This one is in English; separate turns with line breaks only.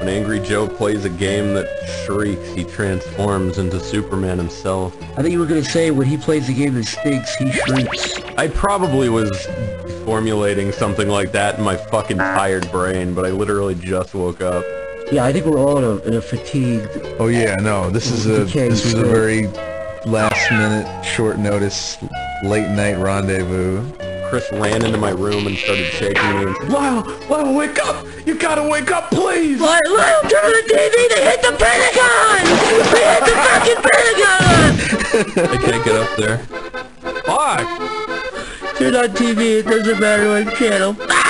When Angry Joe plays a game that shrieks, he transforms into Superman himself.
I think you were gonna say when he plays a game that stinks, he shrieks.
I probably was formulating something like that in my fucking tired brain, but I literally just woke up.
Yeah, I think we're all in a fatigued...
Oh yeah, no, this was a very last minute, short notice, late night rendezvous.
Chris ran into my room and started shaking me and said, Lyle, wake up! You gotta wake up, please!
Lyle, turn on the TV! They hit the Pentagon! They hit the fucking Pentagon!
I can't get up there. Fuck!
Turn on TV, it doesn't matter what channel.